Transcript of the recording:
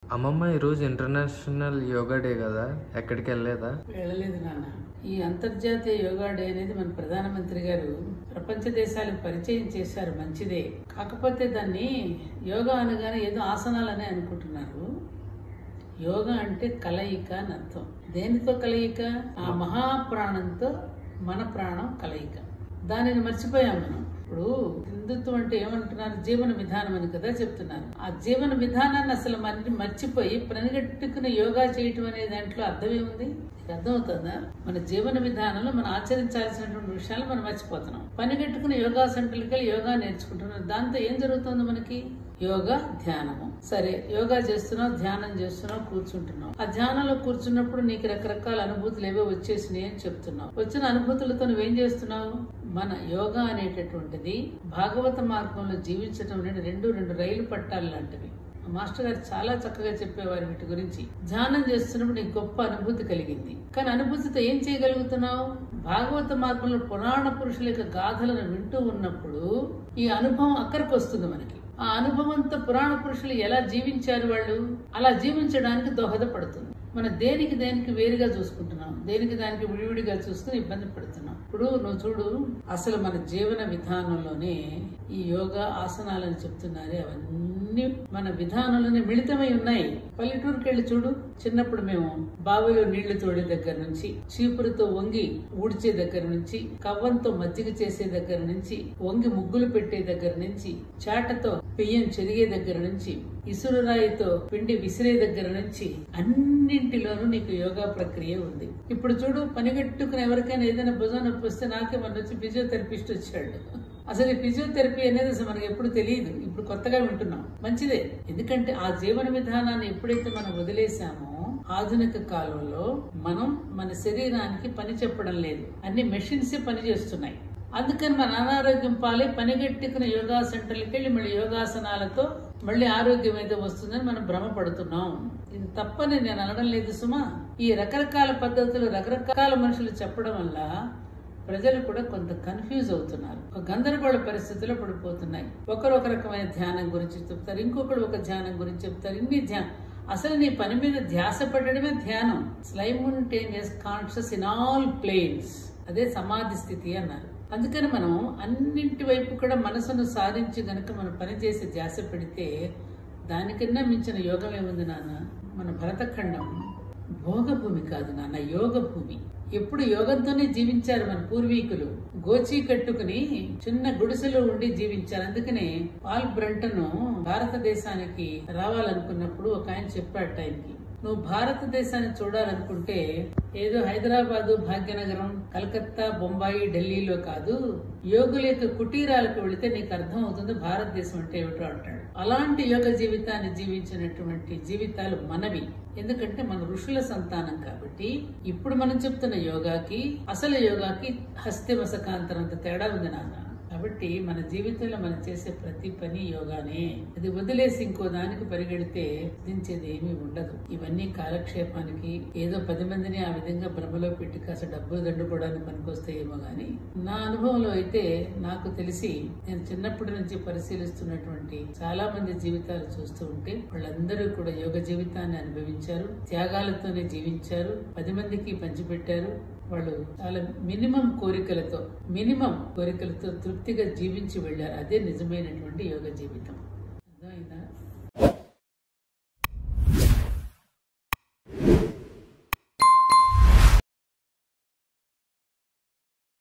అమ్మమ్మ ఈరోజు international yoga day కదా, ఎక్కడికి వెళ్ళలేదా? వెళ్ళలేదు నాన్న. ఈ అంతర్జాతీయ యోగా డే అనేది మన ప్రధానమంత్రి గారు ప్రపంచ దేశాలకు పరిచయం చేశారు, మంచిదే. కాకపోతే దాన్ని యోగా అనగానే ఏదో ఆసనాలనే అనుకుంటున్నారు. యోగా అంటే కలయిక అని అర్థం. దేనితో కలయిక? ఆ మహాప్రాణంతో మన ప్రాణం కలయిక. దానిని మర్చిపోయాం మనం. ఇప్పుడు హిందుత్వం అంటే ఏమంటున్నారు? జీవన విధానం అని కదా చెప్తున్నారు. ఆ జీవన విధానాన్ని అసలు మర్చిపోయి పనిగట్టుకుని యోగా చేయటం అనే దాంట్లో అర్థమేముంది? అర్థమవుతుందా? మన జీవన విధానంలో మనం ఆచరించాల్సినటువంటి విషయాలు మనం మర్చిపోతున్నాం. పనిగట్టుకుని యోగా సెంటర్కి వెళ్ళి యోగా నేర్చుకుంటున్నాం. దాంతో ఏం జరుగుతుంది మనకి? యోగా, ధ్యానము. సరే, యోగా చేస్తున్నావు, ధ్యానం చేస్తున్నావు, కూర్చుంటున్నావు. ఆ ధ్యానంలో కూర్చున్నప్పుడు నీకు రకరకాల అనుభూతులు ఏవో వచ్చేసినాయి అని చెప్తున్నావు. వచ్చిన అనుభూతులతో నువ్వేం చేస్తున్నావు? మన యోగా అనేటటువంటిది భాగవత మార్గంలో జీవించడం అనేది రెండు రైలు పట్టాలు లాంటివి. మాస్టర్ గారు చాలా చక్కగా చెప్పేవారు వీటి గురించి. ధ్యానం చేస్తున్నప్పుడు నీకు గొప్ప అనుభూతి కలిగింది, కానీ అనుభూతితో ఏం చేయగలుగుతున్నావు? భాగవత మార్గంలో పురాణ పురుషుల యొక్క గాథలను వింటూ ఉన్నప్పుడు ఈ అనుభవం అక్కడికి వస్తుంది మనకి. ఆ అనుభవంతో పురాణ పురుషులు ఎలా జీవించారు, వాళ్ళు అలా జీవించడానికి దోహదపడుతుంది. మనం దేనికి వేరుగా చూసుకుంటున్నాం, దేనికి దానికి విడివిడిగా చూసుకుని ఇబ్బంది పడుతున్నాం. ఇప్పుడు నువ్వు చూడు, అసలు మన జీవన విధానంలోనే ఈ యోగా ఆసనాలని చెప్తున్నారు, అవన్నీ మన విధానంలోనే మిళితమై ఉన్నాయి. పల్లెటూరుకి వెళ్ళి చూడు, చిన్నప్పుడు మేము బావిలో నీళ్లు తోడే దగ్గర నుంచి, చీపురుతో వంగి ఊడ్చే దగ్గర నుంచి, కవ్వంతో మజ్జిగ చేసే దగ్గర నుంచి, వంగి ముగ్గులు పెట్టే దగ్గర నుంచి, చాటతో పెయ్యం చెరిగే దగ్గర నుంచి, ఇసురురాయితో పిండి విసిరే దగ్గర నుంచి అన్నింటిలోనూ నీకు యోగా ప్రక్రియ ఉంది. ఇప్పుడు చూడు, పనిగట్టుకుని ఎవరికైనా ఏదైనా భుజం నొప్పి వస్తే నాకే మన వచ్చి ఫిజియోథెరపిస్ట్ వచ్చాడు. అసలు ఈ ఫిజియోథెరపీ అనేది అసలు మనకి ఎప్పుడు తెలియదు, ఇప్పుడు కొత్తగా వింటున్నాం. మంచిదే, ఎందుకంటే ఆ జీవన విధానాన్ని ఎప్పుడైతే మనం వదిలేసామో ఆధునిక కాలంలో మనం మన శరీరానికి పని చెప్పడం లేదు, అన్ని మెషిన్సే పని చేస్తున్నాయి. అందుకని మన అనారోగ్యం పాలే పనిగట్టుకున్న యోగా సెంటర్లకు వెళ్ళి మళ్ళీ యోగాసనాలతో మళ్ళీ ఆరోగ్యం అయితే వస్తుందని మనం భ్రమపడుతున్నాం. ఇది తప్పని నేను అనడం లేదు సుమా. ఈ రకరకాల పద్ధతులు రకరకాల మనుషులు చెప్పడం వల్ల ప్రజలు కూడా కొంత కన్ఫ్యూజ్ అవుతున్నారు, ఒక గందరగోళ పరిస్థితుల్లో పడిపోతున్నాయి. ఒకరు ఒక రకమైన ధ్యానం గురించి చెప్తారు, ఇంకొకరు ఒక ధ్యానం గురించి చెప్తారు. ఇన్ని ధ్యానం, అసలు నీ పని మీద ధ్యాస పెట్టడమే ధ్యానం. Simultaneous conscious in all planes, అదే సమాధి స్థితి అన్నారు. అందుకని మనం అన్నింటి వైపు కూడా మనసును సాధించి గనక మనం పనిచేసి ధ్యాస పెడితే దానికన్నా మించిన యోగం ఏముంది నాన్న? మన భరతఖండం భోగభూమి కాదు నాన్న, యోగ భూమి. ఎప్పుడు యోగంతోనే జీవించారు మన పూర్వీకులు. గోచి కట్టుకుని చిన్న గుడిసెలో ఉండి జీవించారు. అందుకనే పాల్ బ్రంటన్ భారతదేశానికి రావాలనుకున్నప్పుడు ఒక ఆయన చెప్పాడు టైంకి, నువ్వు భారతదేశాన్ని చూడాలనుకుంటే ఏదో హైదరాబాదు, భాగ్యనగరం, కలకత్తా, బొంబాయి, ఢిల్లీలో కాదు, యోగుల యొక్క కుటీరాలకు వెళితే నీకు అర్థం అవుతుంది భారతదేశం అంటే ఏమిటో అంటాడు. అలాంటి యోగ జీవితాన్ని జీవించినటువంటి జీవితాలు మనవి. ఎందుకంటే మన ఋషుల సంతానం కాబట్టి. ఇప్పుడు మనం చెప్తున్న యోగాకి, అసలు యోగాకి హస్తిమసకాంతరంత తేడా ఉంది నాన్న. కాబట్టి మన జీవితంలో మనం చేసే ప్రతి పని యోగానే. అది వదిలేసి ఇంకో దానికి పరిగెడితే దించేది ఏమీ ఉండదు. ఇవన్నీ కాలక్షేపానికి, ఏదో 10 మందిని ఆ విధంగా భ్రమలో పెట్టి కాస్త డబ్బులు దండుకోవడానికి పనికొస్తాయేమో గాని, నా అనుభవంలో అయితే నాకు తెలిసి నేను చిన్నప్పటి నుంచి పరిశీలిస్తున్నటువంటి చాలా మంది జీవితాలు చూస్తూ ఉంటే వాళ్ళందరూ కూడా యోగ జీవితాన్ని అనుభవించారు, త్యాగాలతోనే జీవించారు, 10 మందికి పంచిపెట్టారు. వాళ్ళు చాలా మినిమం కోరికలతో తృప్తిగా జీవించి వెళ్ళారు. అదే నిజమైనటువంటి యోగ జీవితం.